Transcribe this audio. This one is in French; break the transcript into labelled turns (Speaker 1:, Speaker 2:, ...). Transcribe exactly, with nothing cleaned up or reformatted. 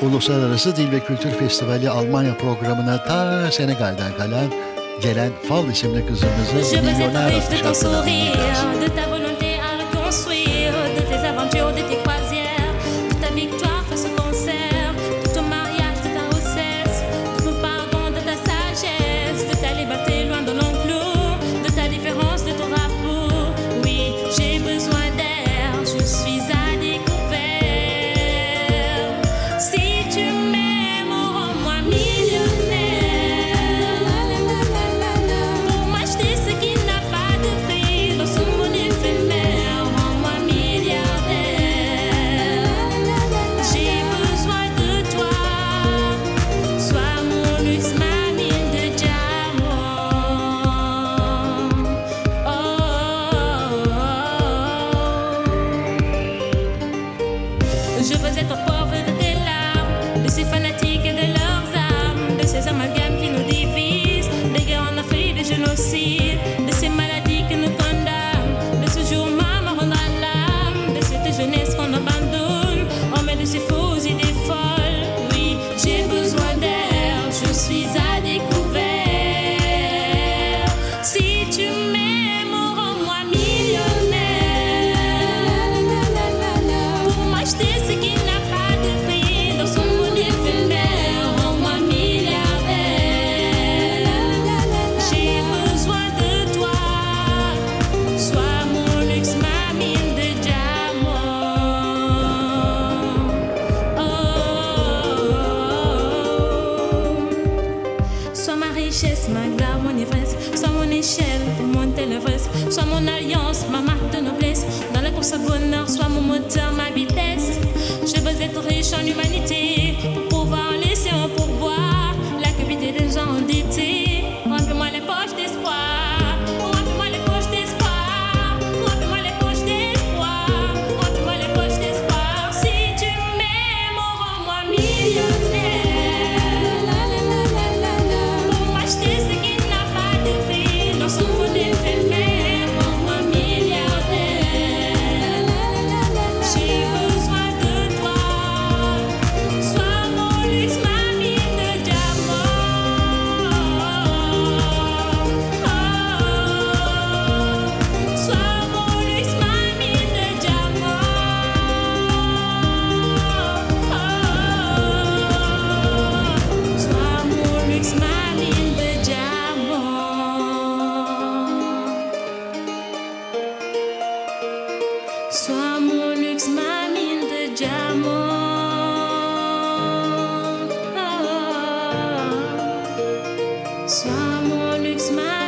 Speaker 1: Uluslararası Dil ve Kültür Festivali Almanya programına ta Senegal'den kalan Gelen Fal isimli kızımızı milyoner adlı şarkılarını dinleyeceğiz.
Speaker 2: Je veux être pauvre de tes larmes, de ces fanatiques et de leurs armes, de ces amalgames qui nous divisent, des guerres en Afrique, des génocides, de ces maladies qui nous condamnent, de ce jour maman rendra l'âme, de cette jeunesse qu'on abandonne, on met de ces faux idées folles. Oui, j'ai besoin d'air, je suis à découvert. Si tu m'aimes, rends-moi millionnaire. Pour m'acheter ce qui n'a pas de prix dans son monde éphémère, rends-moi milliardaire. J'ai besoin de toi, sois mon luxe, ma mine de diamants. Oh, sois ma richesse, ma gloire, mon ivresse, sois mon échelle pour monter l'Everest, sois mon alliance, ma marque de noblesse. Dans la course au bonheur, sois mon moteur, ma vitesse. Je veux être riche en humanité pour pouvoir en laisser un pourboire. La cupidité des gens endettés, remplis-moi les poches d'espoir. Remplis-moi les poches d'espoir. Remplis-moi les poches d'espoir. Remplis-moi les poches d'espoir. Si tu m'aimes, rends-moi millionnaire. Pour m'acheter ce qui n'a pas de prix dans son monde éphémère, rends-moi milliardaire. J'ai besoin de toi, sois mon luxe, ma mine de diamants. Oh, sois mon luxe, ma mine de diamants. Oh, sois mon luxe, ma mine de diamants. Sois mon luxe, ma mine de diamants. Oh, sois mon luxe, ma